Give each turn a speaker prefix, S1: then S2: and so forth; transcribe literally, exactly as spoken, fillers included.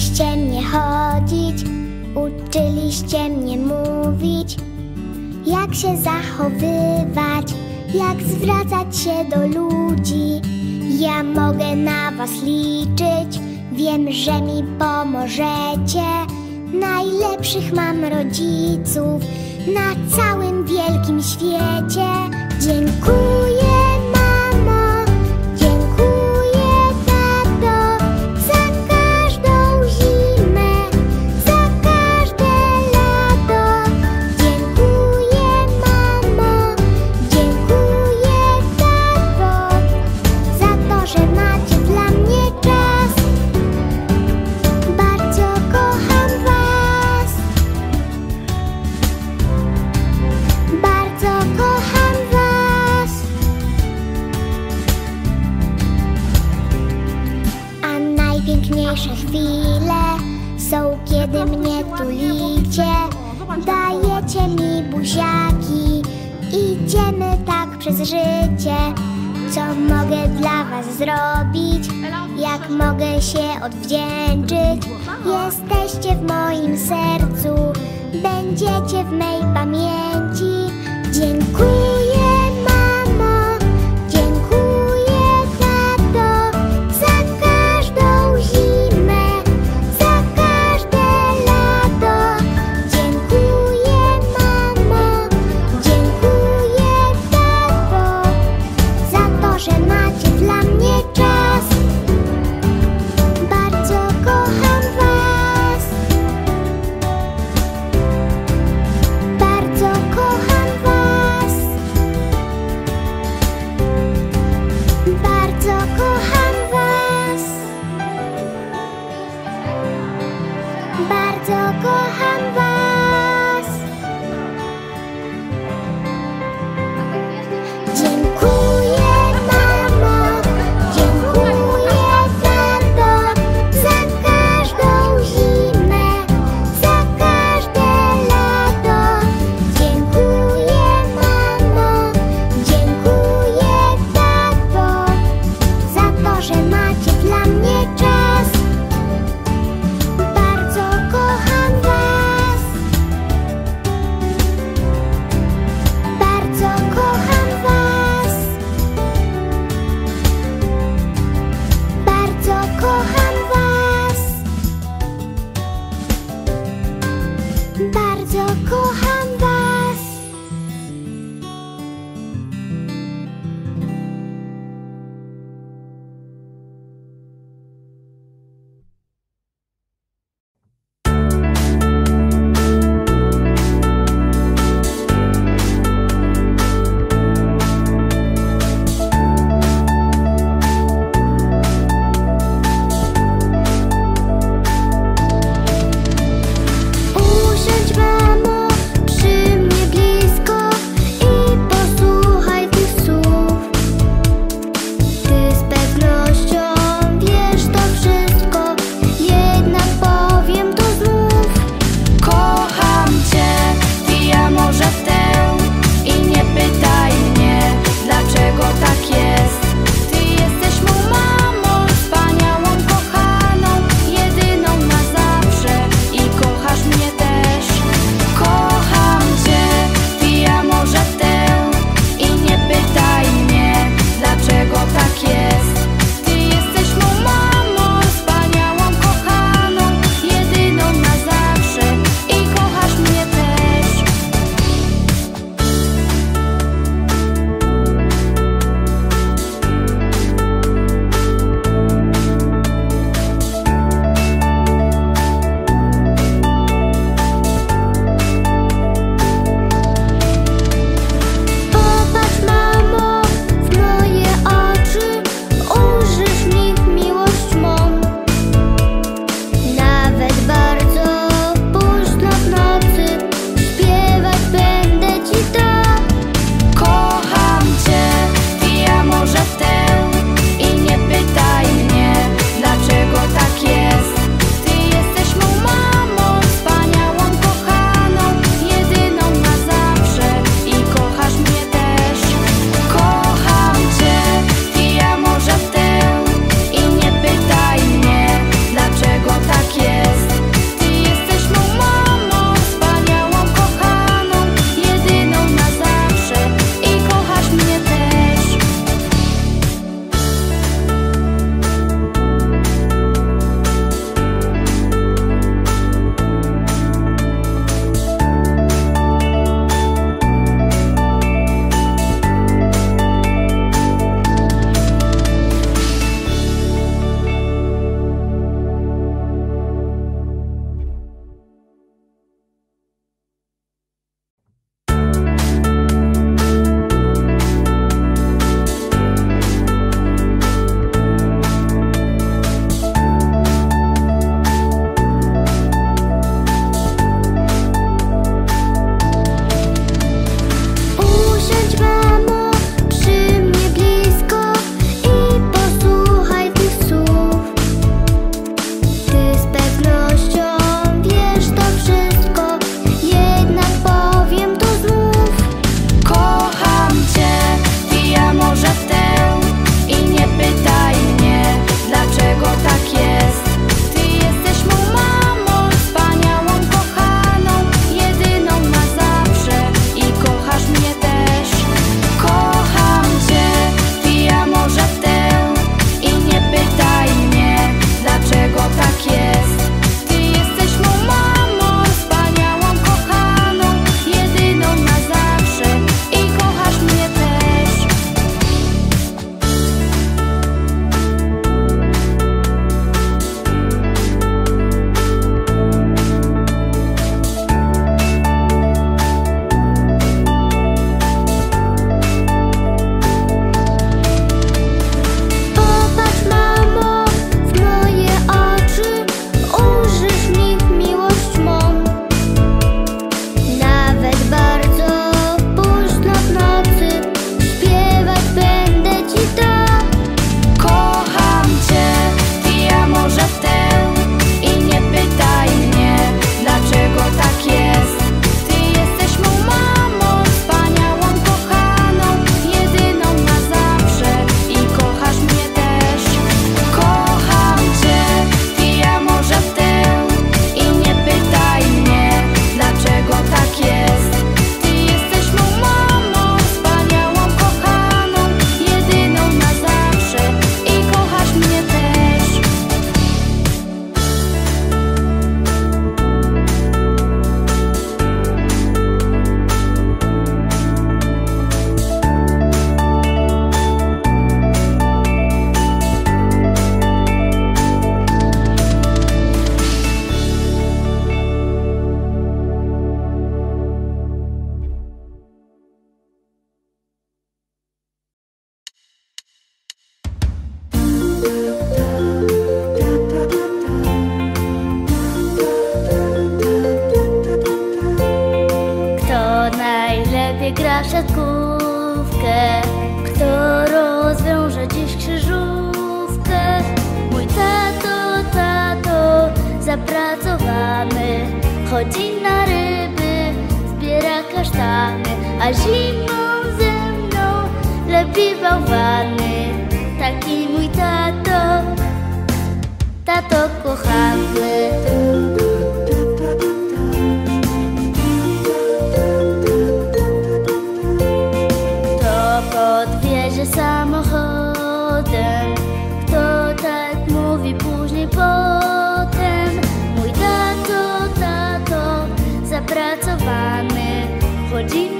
S1: Uczyliście mnie chodzić, uczyliście mnie mówić, jak się zachowywać, jak zwracać się do ludzi. Ja mogę na was liczyć, wiem, że mi pomożecie. Najlepszych mam rodziców na całym wielkim świecie. Dziękuję, mamo, dziękuję, tato, za każdą zimę, za każde lato. Dziękuję, mamo, dziękuję, tato, za to, że macie dla mnie czas. Bardzo kocham was, bardzo kocham was. A najpiękniejsze chwile są, kiedy mnie tulicie, dajecie mi buziaki, idziemy tak przez życie. Co mogę dla was zrobić? Jak mogę się odwdzięczyć? Jesteście w moim sercu, będziecie w mej pamięci. Dziękuję, mamo, dziękuję, tato, za każdą zimę, za każde lato. Dziękuję, mamo, dziękuję, tato, za to, że macie dla mnie czas. Bardzo kocham was, bardzo kocham was, bardzo kocham was, bardzo kocham was. Dziękuję, mamo, dziękuję, tato, za każdą zimę, za każde lato. Dziękuję, mamo, dziękuję, tato, za to, że macie dla mnie czas. Bardzo kocham was, bardzo kocham was, bardzo kocham was, bardzo kocham was. Usiądź, mamo,
S2: siatkówkę, kto rozwiąże dziś krzyżówkę. Mój tato, tato, zapracowany, chodzi na ryby, zbiera kasztany, a zimą ze mną lepi bałwany. Taki mój tato, tato kochany. Kto podwiezie samochodem, kto tak mówi później potem. Mój tato, tato, zapracowany, chodzi